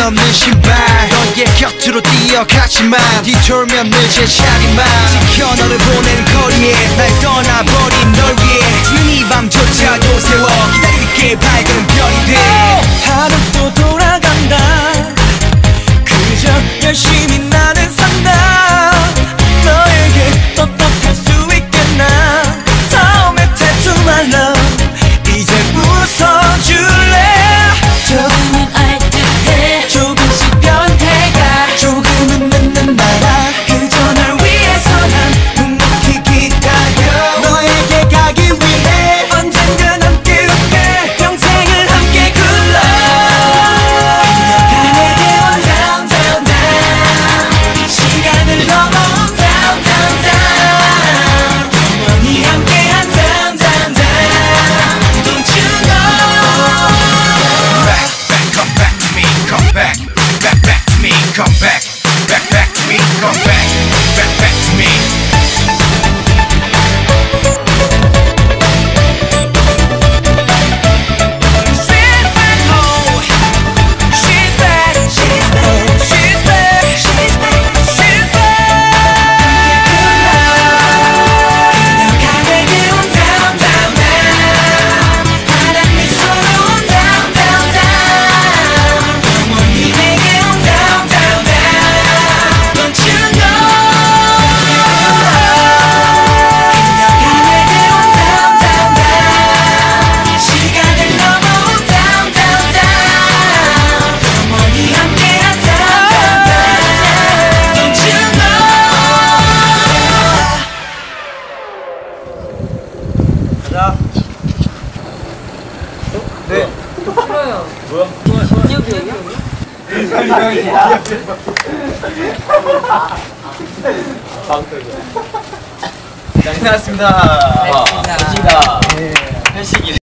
없는 신발 너의 곁으로 뛰어가지만 뒤돌면 늦은 자리만 지켜 너를 보낸 거리에 날 떠나버린 널 위해 이 밤조차도 세워 기다릴게 밝은 별이 돼 하루 또 돌아간다 그저 열심히 나는 산다 너에게 떳떳할 수 있겠나 다음에 tattoo my love 이제 웃어줄래 조금은 알 듯해 조금씩 변해가 조금은 늦는 나라 그저 널 위해서 난 묵묵히 기다려 너에게 가기 위해 언젠간 함께 웃게 평생을 함께 굴러 그녀가 내게 온 down down down 시간을 넘어 down down down 영원히 함께한 down down down Don't you know Come back to me, come back to me, come back to me, come back to me. She's back home. She's back. She's back. She's back. She's back. She's back. 그녀가 내게 온 down down down 파란 미소로 온 down down down 영원히 내게 온 down down down Don't you know 그녀가 내게 온 down down down 시간을 넘어 온 down down down 영원히 함께한 down down down Don't you know 가자. 네. 싫어요. 뭐야? 여기 여기 자, 인사했습니다. 알겠습니다. 회식이네.